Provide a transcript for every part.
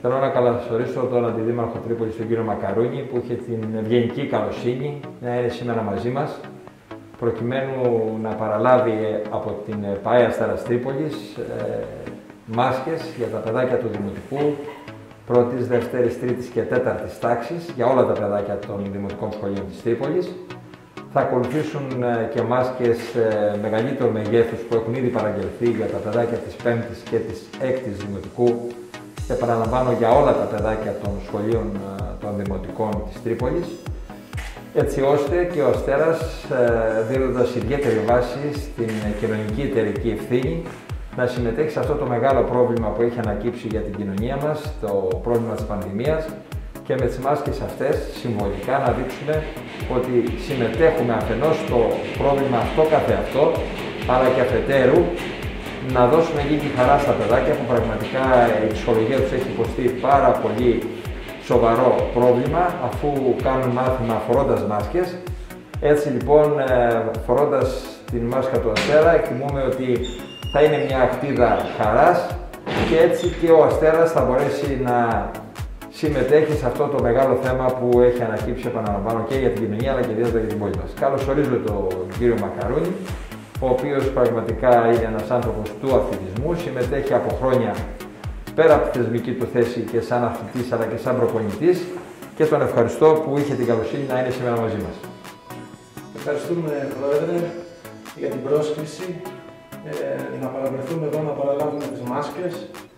Θέλω να καλωσορίσω τον Αντιδήμαρχο Τρίπολης, τον κύριο Μακαρούνη, που είχε την ευγενική καλοσύνη να είναι σήμερα μαζί μας, προκειμένου να παραλάβει από την ΠΑΕ Αστέρας Τρίπολης μάσκες για τα παιδάκια του Δημοτικού, πρώτης, δεύτερης, τρίτης και τέταρτης τάξης, για όλα τα παιδάκια των Δημοτικών Σχολείων της Τρίπολης. Θα ακολουθήσουν και μάσκες μεγαλύτερου μεγέθους που έχουν ήδη παραγγελθεί για τα παιδάκια της 5ης και της 6ης Δημοτικού. Επαναλαμβάνω, για όλα τα παιδάκια των σχολείων των Δημοτικών της Τρίπολης, έτσι ώστε και ο Αστέρας, δίνοντας ιδιαίτερη βάση στην κοινωνική εταιρική ευθύνη, να συμμετέχει σε αυτό το μεγάλο πρόβλημα που έχει ανακύψει για την κοινωνία μας, το πρόβλημα της πανδημίας, και με τις μάσκες αυτές συμβολικά να δείξουμε ότι συμμετέχουμε αφενός στο πρόβλημα αυτό καθεαυτό, αλλά και αφετέρου να δώσουμε λίγη χαρά στα παιδάκια που πραγματικά η ψυχολογία τους έχει υποστεί πάρα πολύ σοβαρό πρόβλημα, αφού κάνουν μάθημα φορώντας μάσκες. Έτσι λοιπόν, φορώντας την μάσκα του Αστέρα, εκτιμούμε ότι θα είναι μια ακτίδα χαράς και έτσι και ο Αστέρας θα μπορέσει να συμμετέχει σε αυτό το μεγάλο θέμα που έχει ανακύψει, επαναλαμβάνω, και για την κοινωνία αλλά και ιδιαίτερα για την πόλη μας. Καλωσορίζω τον κύριο Μακαρούνη, ο οποίος πραγματικά είναι ένας άνθρωπος του αθλητισμού, συμμετέχει από χρόνια πέρα από τη θεσμική του θέση και σαν αθλητής αλλά και σαν προπονητής, και τον ευχαριστώ που είχε την καλοσύνη να είναι σήμερα μαζί μας. Ευχαριστούμε, Πρόεδρε, για την πρόσκληση να παραβρεθούμε εδώ, να παραλάβουμε τις μάσκες.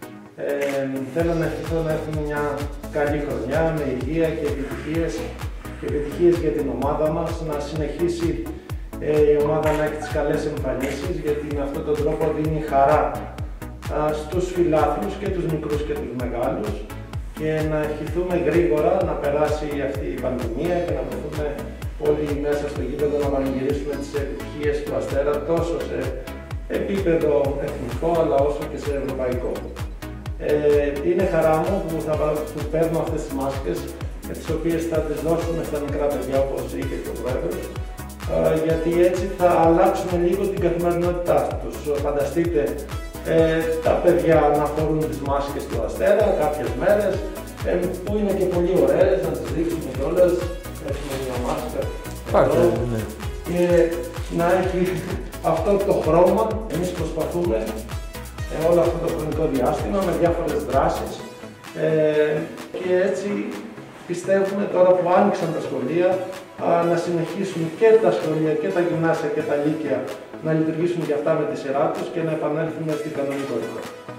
Θέλω να ευχηθώ να έχουμε μια καλή χρονιά με υγεία και επιτυχίες για την ομάδα μας, να συνεχίσει η ομάδα να έχει τις καλές εμφανίσεις, γιατί με αυτόν τον τρόπο δίνει χαρά στους φιλάθλους και τους μικρούς και τους μεγάλους, και να ευχηθούμε γρήγορα να περάσει αυτή η πανδημία και να βρεθούμε όλοι μέσα στο γήπεδο να πανηγυρίσουμε τις επιτυχίες του Αστέρα, τόσο σε επίπεδο εθνικό αλλά όσο και σε ευρωπαϊκό. Είναι χαρά μου που παίρνω αυτές τις μάσκες, τις οποίες θα τις δώσουμε στα μικρά παιδιά, όπως είπε και ο Πρόεδρος, γιατί έτσι θα αλλάξουμε λίγο την καθημερινότητά τους. Φανταστείτε τα παιδιά να φορούν τις μάσκες του Αστέρα κάποιες μέρες, που είναι και πολύ ωραίες, να τις δείξουμε κιόλας. Έχουμε μια μάσκα εδώ, και να έχει αυτό το χρώμα. Εμείς προσπαθούμε όλο αυτό το χρονικό διάστημα με διάφορες δράσεις, και έτσι πιστεύουμε τώρα που άνοιξαν τα σχολεία να συνεχίσουν και τα σχολεία και τα γυμνάσια και τα λύκεια να λειτουργήσουν και αυτά με τη σειρά τους και να επανέλθουμε στην κανονικότητα.